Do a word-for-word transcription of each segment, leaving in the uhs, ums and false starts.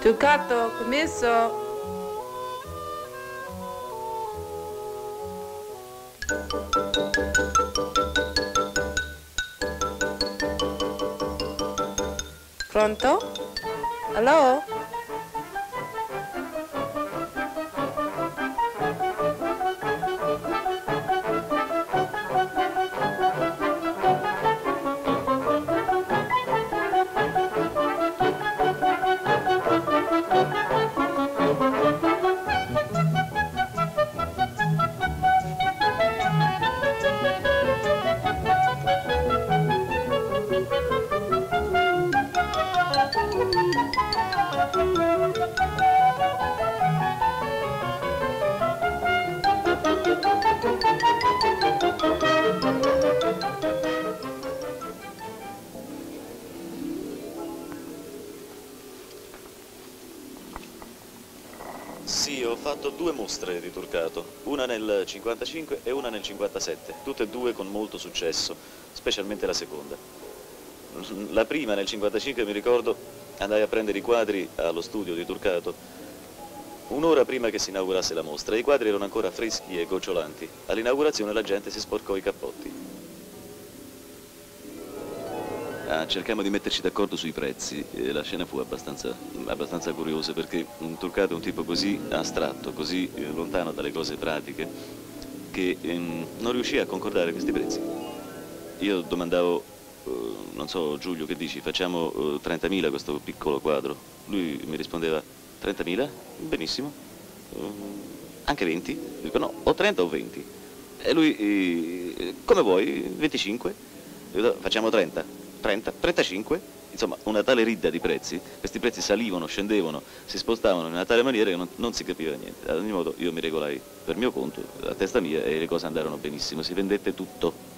Turcato, commesso. Pronto? Allo? Sì, ho fatto due mostre di Turcato, una nel cinquantacinque e una nel cinquantasette, tutte e due con molto successo, specialmente la seconda. La prima, nel cinquantacinque, mi ricordo, andai a prendere i quadri allo studio di Turcato un'ora prima che si inaugurasse la mostra. I quadri erano ancora freschi e gocciolanti. All'inaugurazione la gente si sporcò i cappotti. Ah, cercammo di metterci d'accordo sui prezzi e la scena fu abbastanza, abbastanza curiosa, perché un Turcato è un tipo così astratto, così eh, lontano dalle cose pratiche, che ehm, non riuscì a concordare questi prezzi. Io domandavo, eh, non so Giulio, che dici, facciamo eh, trentamila questo piccolo quadro? Lui mi rispondeva, trentamila? Benissimo. Eh, anche venti? Dico no, o trenta o venti. E lui, eh, come vuoi, venticinque? Dico, facciamo trenta. trenta, trentacinque, insomma una tale ridda di prezzi, questi prezzi salivano, scendevano, si spostavano in una tale maniera che non, non si capiva niente. Ad ogni modo io mi regolai per mio conto, a testa mia, e le cose andarono benissimo, si vendette tutto.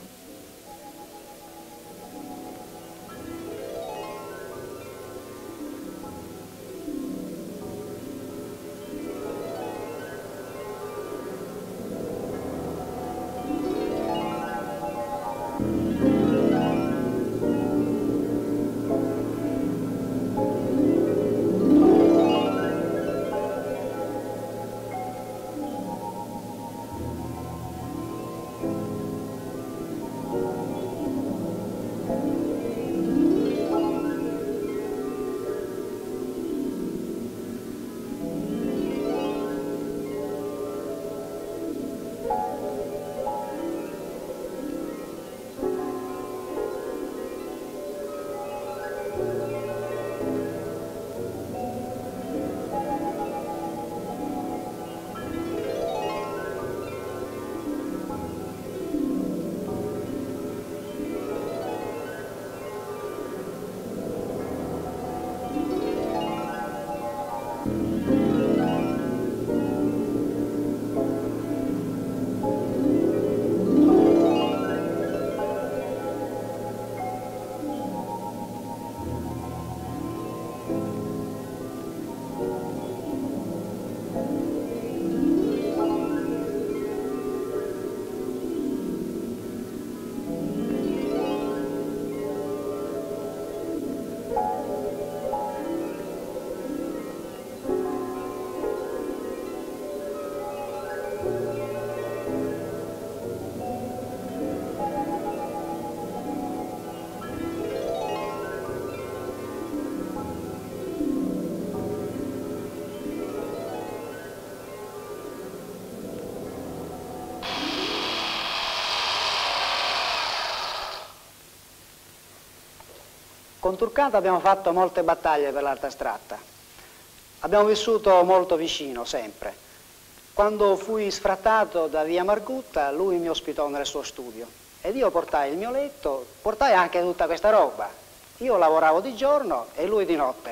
Con Turcato abbiamo fatto molte battaglie per l'arte astratta. Abbiamo vissuto molto vicino, sempre. Quando fui sfrattato da via Margutta, lui mi ospitò nel suo studio. Ed io portai il mio letto, portai anche tutta questa roba. Io lavoravo di giorno e lui di notte.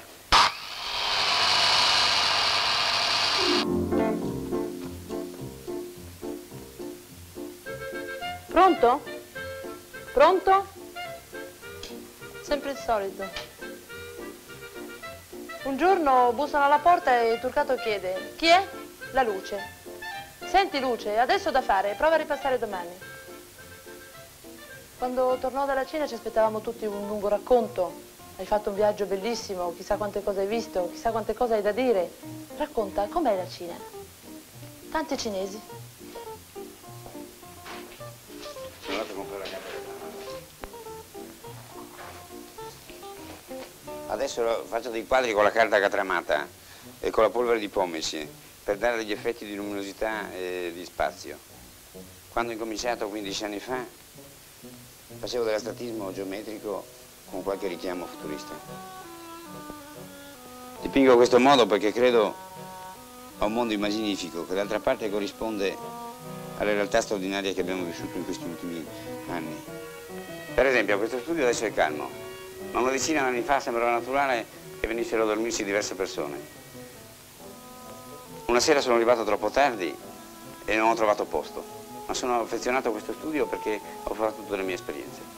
Pronto? Pronto? Sempre il solito. Un giorno bussano alla porta e Turcato chiede: chi è? La Luce. Senti Luce, adesso da fare, prova a ripassare domani. Quando tornò dalla cena ci aspettavamo tutti un lungo racconto Hai fatto un viaggio bellissimo, chissà quante cose hai visto, chissà quante cose hai da dire. Racconta, com'è la Cina? Tanti cinesi. Sono andato a comprare la carta. Adesso faccio dei quadri con la carta catramata e con la polvere di pomice per dare degli effetti di luminosità e di spazio. Quando ho incominciato quindici anni fa facevo dell'astratismo geometrico con qualche richiamo futurista. Dipingo in questo modo perché credo a un mondo immaginifico che d'altra parte corrisponde alle realtà straordinarie che abbiamo vissuto in questi ultimi anni. Per esempio, questo studio adesso è calmo, ma una decina di anni fa sembrava naturale che venissero a dormirsi diverse persone. Una sera sono arrivato troppo tardi e non ho trovato posto, ma sono affezionato a questo studio perché ho fatto tutte le mie esperienze.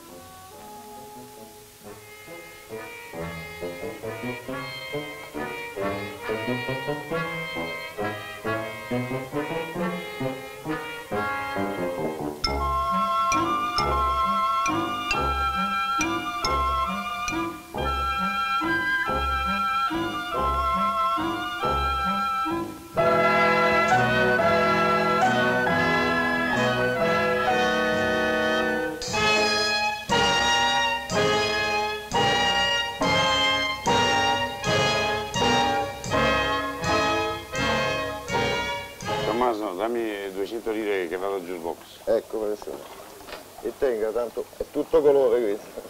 Tommaso, dammi duecento lire che vado al jukebox. Ecco, professore. E tenga, tanto è tutto colore questo.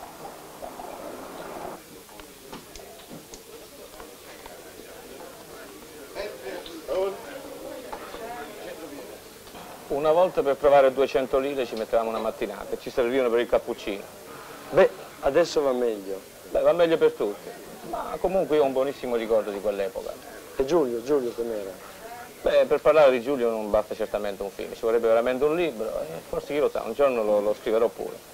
Una volta per trovare duecento lire ci mettevamo una mattinata e ci servivano per il cappuccino. Beh, adesso va meglio. Beh, va meglio per tutti, ma comunque io ho un buonissimo ricordo di quell'epoca. E Giulio, Giulio com'era? Beh, per parlare di Giulio non basta certamente un film, ci vorrebbe veramente un libro e forse chi lo sa, un giorno lo, lo scriverò pure.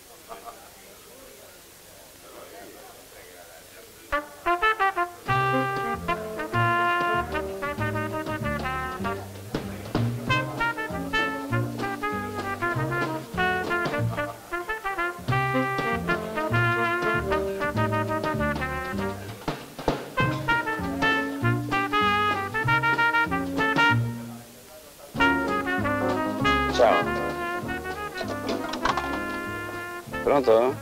Ciao. Pronto?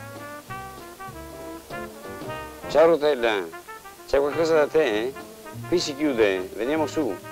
Ciao Rotella, c'è qualcosa da te? Qui si chiude, veniamo su.